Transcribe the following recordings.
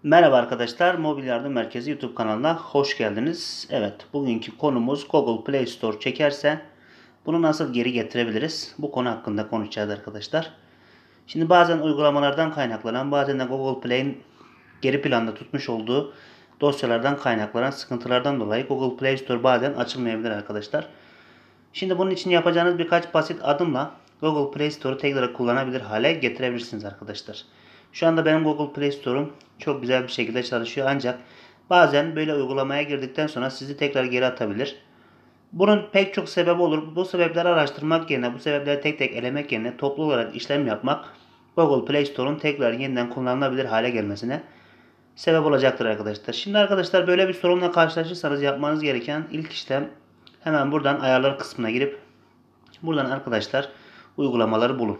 Merhaba arkadaşlar, Mobil Yardım Merkezi YouTube kanalına hoş geldiniz. Evet, bugünkü konumuz Google Play Store çekerse bunu nasıl geri getirebiliriz? Bu konu hakkında konuşacağız arkadaşlar. Şimdi bazen uygulamalardan kaynaklanan, bazen de Google Play'in geri planda tutmuş olduğu dosyalardan kaynaklanan sıkıntılardan dolayı Google Play Store bazen açılmayabilir arkadaşlar. Şimdi bunun için yapacağınız birkaç basit adımla Google Play Store'u tekrar kullanabilir hale getirebilirsiniz arkadaşlar. Şu anda benim Google Play Store'um çok güzel bir şekilde çalışıyor, ancak bazen böyle uygulamaya girdikten sonra sizi tekrar geri atabilir. Bunun pek çok sebebi olur. Bu sebepleri araştırmak yerine, bu sebepleri tek tek elemek yerine toplu olarak işlem yapmak Google Play Store'un tekrar yeniden kullanılabilir hale gelmesine sebep olacaktır arkadaşlar. Şimdi arkadaşlar, böyle bir sorunla karşılaşırsanız yapmanız gereken ilk işlem, hemen buradan ayarlar kısmına girip buradan arkadaşlar uygulamaları bulun.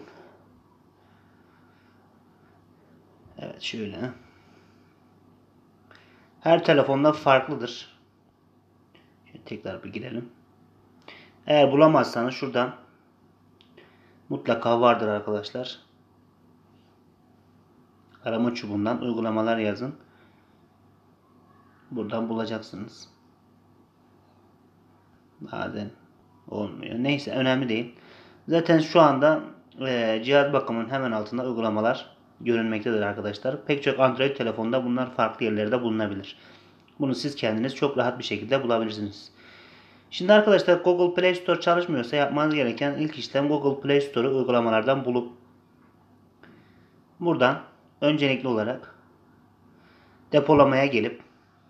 Evet, şöyle. Her telefonda farklıdır. Şöyle tekrar bir girelim. Eğer bulamazsanız şuradan mutlaka vardır arkadaşlar. Arama çubuğundan uygulamalar yazın. Buradan bulacaksınız. Bazen olmuyor. Neyse, önemli değil. Zaten şu anda cihaz bakımının hemen altında uygulamalar görünmektedir arkadaşlar. Pek çok Android telefonda bunlar farklı yerlerde bulunabilir. Bunu siz kendiniz çok rahat bir şekilde bulabilirsiniz. Şimdi arkadaşlar, Google Play Store çalışmıyorsa yapmanız gereken ilk işlem Google Play Store'u uygulamalardan bulup buradan öncelikli olarak depolamaya gelip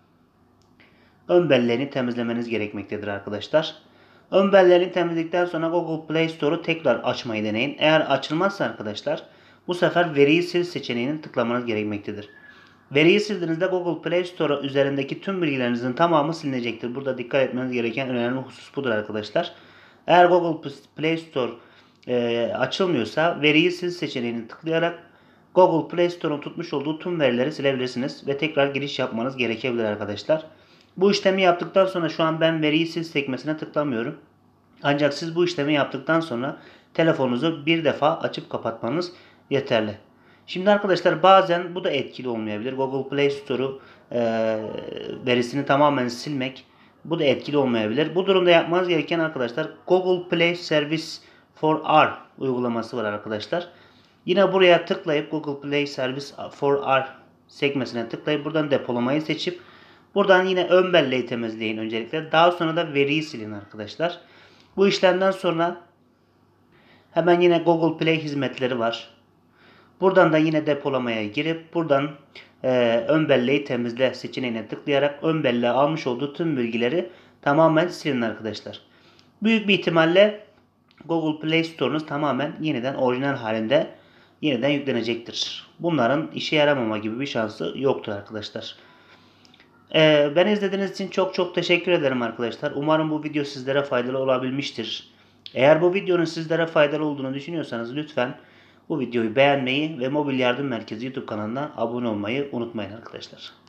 ön belleğini temizlemeniz gerekmektedir arkadaşlar. Ön belleğini temizledikten sonra Google Play Store'u tekrar açmayı deneyin. Eğer açılmazsa arkadaşlar, bu sefer veriyi sil seçeneğini tıklamanız gerekmektedir. Veriyi sildiğinizde Google Play Store üzerindeki tüm bilgilerinizin tamamı silinecektir. Burada dikkat etmeniz gereken önemli husus budur arkadaşlar. Eğer Google Play Store açılmıyorsa veriyi sil seçeneğini tıklayarak Google Play Store'un tutmuş olduğu tüm verileri silebilirsiniz ve tekrar giriş yapmanız gerekebilir arkadaşlar. Bu işlemi yaptıktan sonra şu an ben veriyi sil sekmesine tıklamıyorum. Ancak siz bu işlemi yaptıktan sonra telefonunuzu bir defa açıp kapatmanız yeterli. Şimdi arkadaşlar, bazen bu da etkili olmayabilir. Google Play Store'u verisini tamamen silmek, bu da etkili olmayabilir. Bu durumda yapmanız gereken arkadaşlar, Google Play Service for R uygulaması var arkadaşlar. Yine buraya tıklayıp Google Play Service for R sekmesine tıklayıp buradan depolamayı seçip buradan yine ön belleği temizleyin öncelikle. Daha sonra da veriyi silin arkadaşlar. Bu işlemden sonra hemen yine Google Play hizmetleri var. Buradan da yine depolamaya girip buradan ön belleği temizle seçeneğine tıklayarak ön belleğe almış olduğu tüm bilgileri tamamen silin arkadaşlar. Büyük bir ihtimalle Google Play Store'unuz tamamen yeniden orijinal halinde yeniden yüklenecektir. Bunların işe yaramama gibi bir şansı yoktur arkadaşlar. Beni izlediğiniz için çok çok teşekkür ederim arkadaşlar. Umarım bu video sizlere faydalı olabilmiştir. Eğer bu videonun sizlere faydalı olduğunu düşünüyorsanız lütfen bu videoyu beğenmeyi ve Mobil Yardım Merkezi YouTube kanalına abone olmayı unutmayın arkadaşlar.